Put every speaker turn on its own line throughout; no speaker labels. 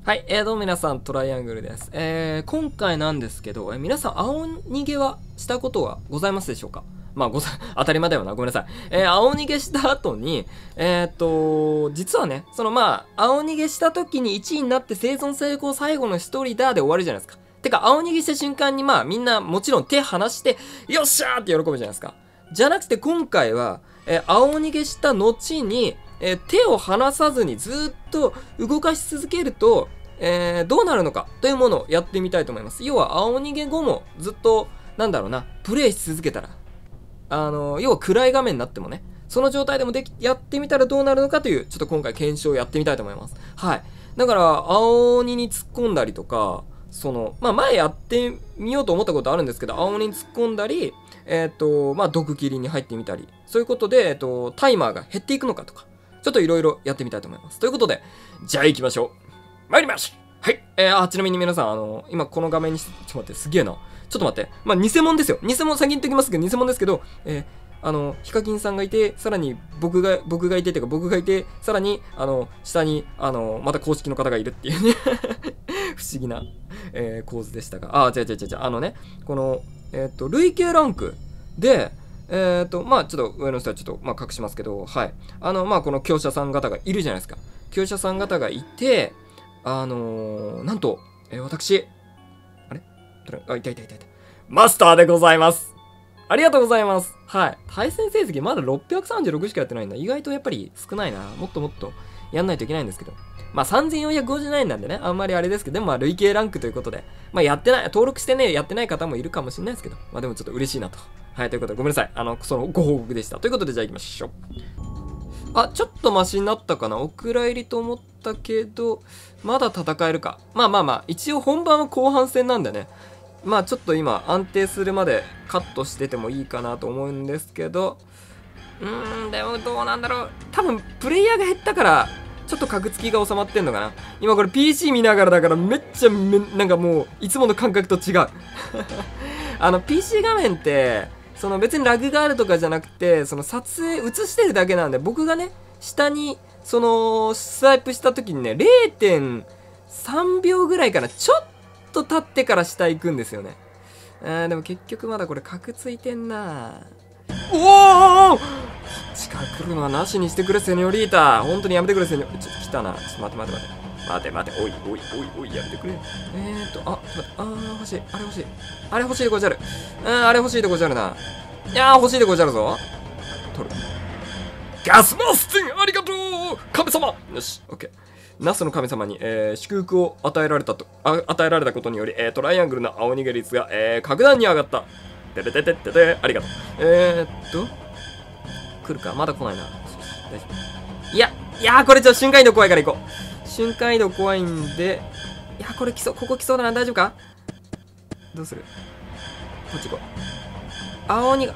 はい、どうも皆さん、トライアングルです。今回なんですけど、皆さん、青逃げはしたことはございますでしょうか？まあ、当たり前だよな。ごめんなさい。青逃げした後に、実はね、青逃げした時に1位になって生存成功最後の一人だで終わるじゃないですか。てか、青逃げした瞬間にみんなもちろん手離して、よっしゃーって喜ぶじゃないですか。じゃなくて今回は、青逃げした後に、手を離さずにずっと動かし続けると、どうなるのかというものをやってみたいと思います。要は青逃げ後もずっとプレイし続けたら要は暗い画面になってもね、その状態でもやってみたらどうなるのかというちょっと今回検証をやってみたいと思います。はい。だから青鬼に突っ込んだりとか、前やってみようと思ったことあるんですけど、青鬼に突っ込んだり、毒斬りに入ってみたり、そういうことでタイマーが減っていくのかとか、ちょっといろいろやってみたいと思います。ということで、じゃあ行きましょう。参ります。はい。ちなみに皆さん、今この画面にちょっと待って、すげえな。ちょっと待って。偽物ですよ。偽物、先に言っておきますけど、偽物ですけど、ヒカキンさんがいて、さらに僕がいて、僕がいて、さらに、下に、また公式の方がいるっていうね。不思議な、構図でしたが。違う。この、累計ランクで、ちょっと上の人はちょっと、隠しますけど、はい。この強者さん方がいるじゃないですか。強者さん方がいて、なんと、私、いた。マスターでございます。ありがとうございます。はい。対戦成績まだ636しかやってないんだ。意外とやっぱり少ないな。もっともっとやんないといけないんですけど。3459なんでね、あんまりあれですけど、でも累計ランクということで、やってない、登録してね、やってない方もいるかもしれないですけど、でもちょっと嬉しいなと。はい、ということで、ごめんなさい。そのご報告でした。ということで、じゃあ行きましょう。ちょっとマシになったかな。お蔵入りと思ったけど、まだ戦えるか。一応本番は後半戦なんでね。ちょっと今安定するまでカットしててもいいかなと思うんですけど。でもどうなんだろう。多分プレイヤーが減ったから、ちょっと格付きが収まってんのかな。今これ PC 見ながらだからめっちゃもう、いつもの感覚と違う。PC 画面って、別にラグがあるとかじゃなくて、撮影映してるだけなんで、僕がね、下に、スワイプした時にね、0.3 秒ぐらいからちょっと経ってから下行くんですよね。でも結局まだこれ格ついてんな。おお近く来るのはなしにしてくれ、セニョリータ。本当にやめてくれ、セニョ。ちょっと来たな。ちょっと待て。おい、やめてくれ。欲しい。あれ欲しい。あれ欲しいでごじゃる。あれ欲しいでごじゃるな。いやー、欲しいでごじゃるぞ。取る。ガスマスティンありがとう神様よし、オッケー。ナスの神様に、祝福を与えられたことにより、トライアングルの青逃げ率が、格段に上がった。ありがとう。来るかまだ来ないな。大丈夫。いやこれちょっと瞬間移動怖いから行こう。瞬間移動怖いんで、これここ来そうだな。大丈夫か？どうする？こっち行こう。青鬼が、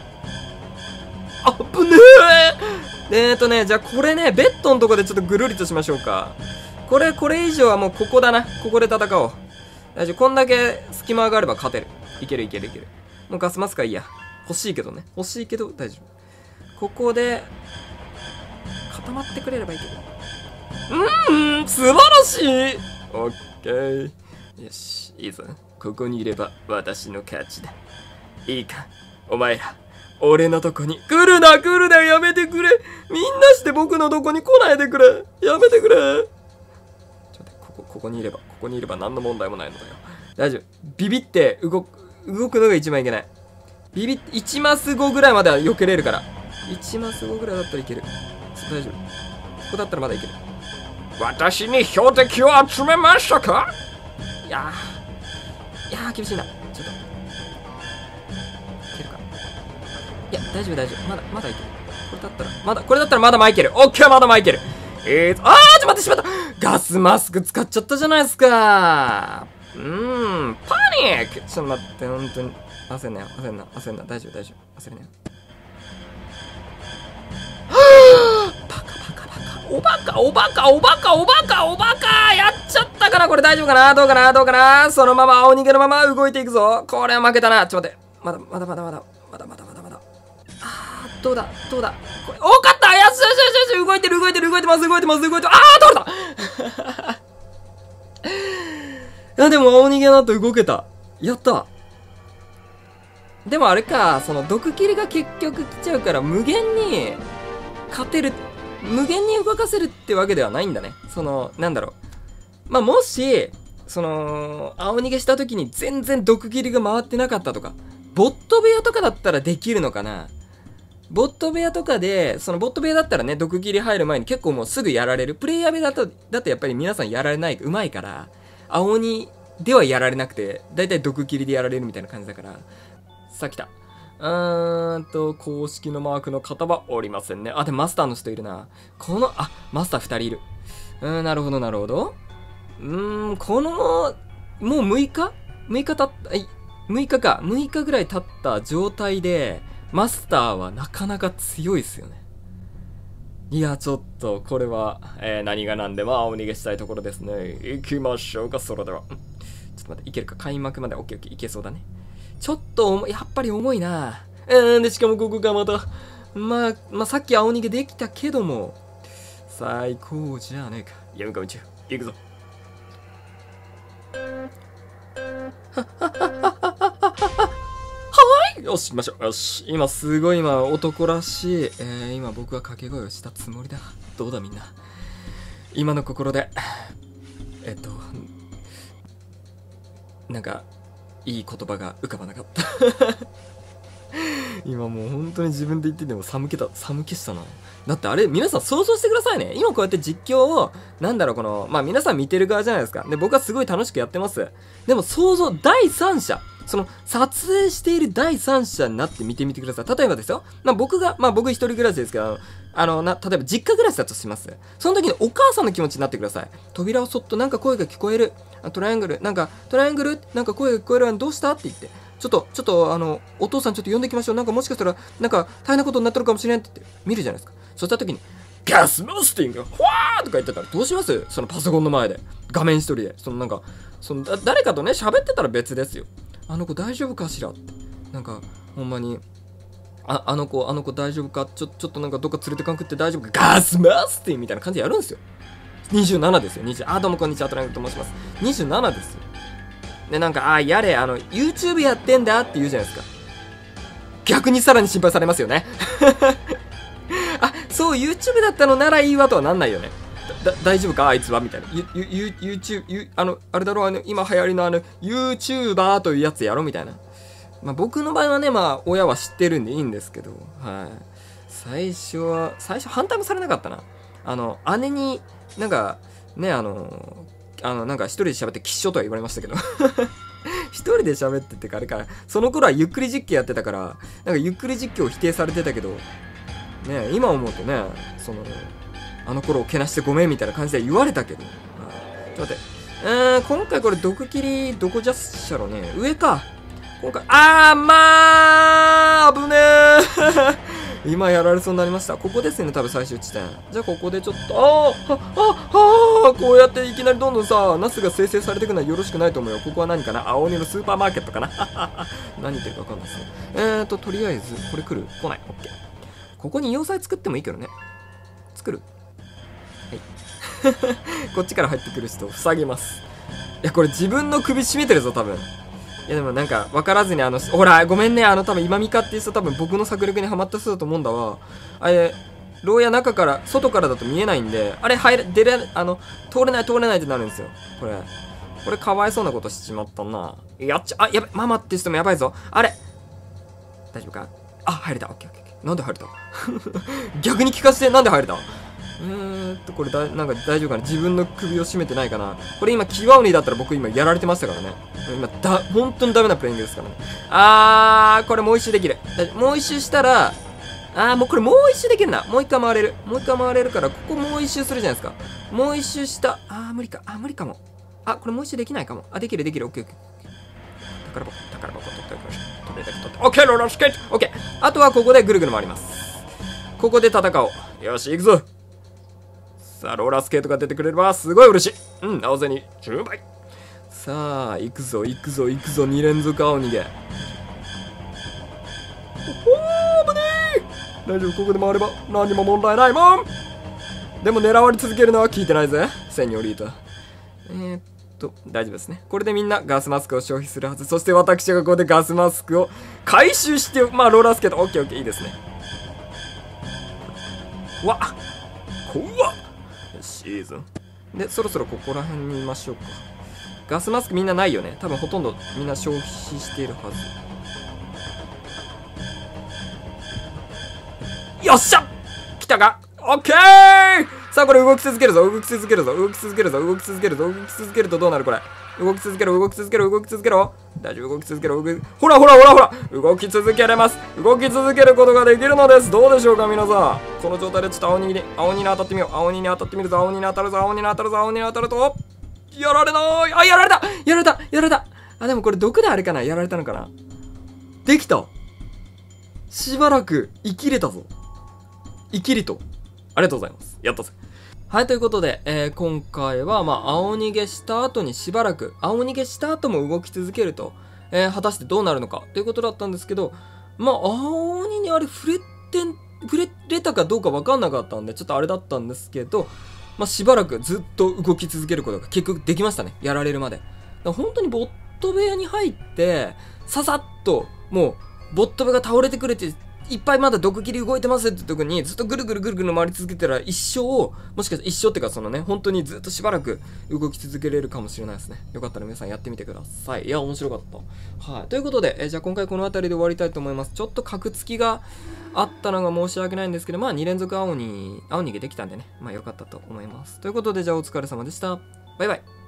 ぶねー。じゃあこれね、ベッドのとこでちょっとぐるりとしましょうか。これ以上はもうここだな。ここで戦おう。大丈夫。こんだけ隙間があれば勝てる。いける。もうガスマスクはいいや。欲しいけど大丈夫。ここで、固まってくれればいいけど。素晴らしい。オッケー。よし、いいぞ。ここにいれば私の勝ちだ。いいか、お前ら。俺のとこに来るなやめてくれ。みんなして僕のとこに来ないでくれ。やめてくれ。ちょっと待って、ここにいれば何の問題もないのだよ。大丈夫。ビビって動くのが一番いけない。1マス5ぐらいまでは避けれるから。1マス5ぐらいだったらいける。大丈夫。ここだったらまだいける。私に標的を集めましたか？いやー厳しいな。ちょっと。いけるか。いや、大丈夫。まだいける。これだったらまだマイケル。オッケー、まだマイケル。ちょっと待ってしまった。ガスマスク使っちゃったじゃないですか。パニック。ちょっと待って、本当に。焦んな。大丈夫。焦れなよ。おバカやっちゃったかな。これ大丈夫かな。どうかな。そのまま青逃げのまま動いていくぞ。これは負けたな。ちょっと待って。まだ。どうだ。これ、勝った。よし。動いてます。通れた。 や、でも青逃げの後動けた。やった。でもあれか、その毒斬りが結局来ちゃうから無限に勝てる、無限に動かせるってわけではないんだね。その、なんだろう。まあ、もし、その、青逃げした時に全然毒斬りが回ってなかったとか、ボット部屋とかだったらできるのかな。ボット部屋とかで、そのボット部屋だったらね、毒斬り入る前に結構もうすぐやられる。プレイヤー部屋だとやっぱり皆さんやられない、うまいから、青鬼ではやられなくて、だいたい毒斬りでやられるみたいな感じだから、さあ来た。公式のマークの方はおりませんね。あ、でもマスターの人いるな。マスター2人いる。なるほど、なるほど。この、もう6日 ?6 日経った、6日か。6日ぐらい経った状態で、マスターはなかなか強いっすよね。いや、ちょっと、これは、何が何でも青逃げしたいところですね。行きましょうか、それでは。ちょっと待って、いけるか。開幕まで、オッケーオッケー、いけそうだね。ちょっとやっぱり重いな。で、しかもここがまた、まあ、さっき青逃げできたけども、最高じゃねえか。いや、うんか宇宙。行くぞ。はいよし、行きましょう。よし。今、すごい男らしい。今僕は掛け声をしたつもりだ。どうだみんな。今の心で、なんか、いい言葉が浮かばなかった今もう本当に自分で言ってても寒気したな。だってあれ皆さん想像してくださいね。今こうやって実況を皆さん見てる側じゃないですか。で、僕はすごい楽しくやってます。でも第三者、その撮影している第三者になって見てみてください。例えばですよ、僕一人暮らしですけど、例えば実家暮らしだとします。その時にお母さんの気持ちになってください。扉をそっとなんか声が聞こえる。トライアングルなんか声が聞こえるわ。どうしたって言って。ちょっとお父さんちょっと呼んできましょう。なんかもしかしたら、なんか大変なことになってるかもしれんって言って見るじゃないですか。そした時に、ガスマスティングフワーとか言ってたらどうします？そのパソコンの前で。画面一人で。誰かとね、喋ってたら別ですよ。あの子大丈夫かしらって。なんか、ほんまに、あの子大丈夫かちょっとなんかどっか連れてかんくって大丈夫かガスマスティングみたいな感じでやるんですよ。27ですよ。どうもこんにちは、トライアングルと申します。27ですよ。で、なんか、YouTube やってんだって言うじゃないですか。逆にさらに心配されますよね。そう、YouTube だったのならいいわとはなんないよね。大丈夫かあいつはみたいな。YouTube、あれだろう、今流行りのYouTuber というやつやろみたいな。僕の場合はね、親は知ってるんでいいんですけど、はい。最初反対もされなかったな。姉に、なんか、ね、なんか一人で喋ってきっしょとは言われましたけど一人で喋っててかあれからその頃はゆっくり実況やってたからなんかゆっくり実況を否定されてたけどね、今思うとね、あの頃をけなしてごめんみたいな感じで言われたけど、ちょっと待って、今回これ毒切りどこじゃっしゃろね。上か今回。危ねえ今やられそうになりました。ここですね、多分最終地点。じゃあここでちょっと、こうやっていきなりどんどんさ、ナスが生成されていくのはよろしくないと思うよ。ここは何かな、青鬼のスーパーマーケットかな何言ってるか分かんないですね。とりあえず、これ来る？来ない。オッケー。ここに要塞作ってもいいけどね。作る？はい。こっちから入ってくる人を塞ぎます。いや、これ自分の首絞めてるぞ、多分。いやでもなんか分からずにほらごめんね、多分今ミカっていう人多分僕の策略にはまった人だと思うんだわ。牢屋外からだと見えないんで、通れないってなるんですよ。これかわいそうなことしちまったな。やべ、ママって人もやばいぞ。大丈夫か？入れた。オッケーオッケー。なんで入れた逆に聞かせて、なんで入れた？これなんか大丈夫かな、自分の首を絞めてないかな。これ今、キワウニだったら僕今やられてましたからね。本当にダメなプレイングですからね。これもう一周できる。もう一周したら、もうこれもう一周できるな。もう一回回れる。から、ここもう一周するじゃないですか。もう一周した。無理か。無理かも。これもう一周できないかも。できる。オッケーオッケー。宝箱取っておきましょう。取れたけ取って。オッケー、ローラースケート。オッケー。あとはここでぐるぐる回ります。ここで戦おう。よし、行くぞ。さあ、ローラースケートが出てくれればすごい嬉しい。青背に10倍。さあ、行くぞ。2連続青逃げ。危ねえ。大丈夫、ここで回れば何も問題ないもん。でも狙われ続けるのは聞いてないぜ、セニョリータ。 大丈夫ですね。これでみんなガスマスクを消費するはず。そして私がここでガスマスクを回収して、まあローラースケート、オッケーオッケー、いいですね。うわっ怖っシーズン。で、そろそろここら辺にいましょうか。ガスマスクみんなないよね。多分ほとんどみんな消費しているはず。よっしゃ来たかオッケーさあこれ動き続けるぞ、動き続けるぞ、動き続けるぞ、動き続けるぞ、動き続けるとどうなるこれ。動き続けろ、動き続けろ、動き続けろ。大丈夫、動き続けろ、ほらほらほらほら動き続けれます。動き続けることができるのです。どうでしょうか皆さん。この状態でちょっと青鬼に当たってみよう。青鬼に当たってみるぞ、青鬼に当たるぞ、青鬼に当たるぞ、青鬼に当たるとやられないあ、やられたやられたやられたあ、でもこれ毒であれかなやられたのかなできたしばらく生きれたぞ。生きりと。ありがとうございます。やったぜ。はい、ということで、今回は、青逃げした後にしばらく、青逃げした後も動き続けると、果たしてどうなるのかということだったんですけど、青鬼にあれ触れたかどうか分かんなかったんで、ちょっとあれだったんですけど、しばらくずっと動き続けることが結局できましたね。やられるまで。だから本当にボット部屋に入って、ささっと、もう、ボット部が倒れてくれて、いっぱいまだ毒切り動いてますって時にずっとぐるぐるぐるぐる回り続けたら一生、もしかしたら一生っていうかそのね、本当にずっとしばらく動き続けれるかもしれないですね。よかったら皆さんやってみてください。いや、面白かった。はい。ということで、じゃあ今回この辺りで終わりたいと思います。ちょっと格付きがあったのが申し訳ないんですけど、2連続青逃げできたんでね、よかったと思います。ということで、じゃあお疲れ様でした。バイバイ。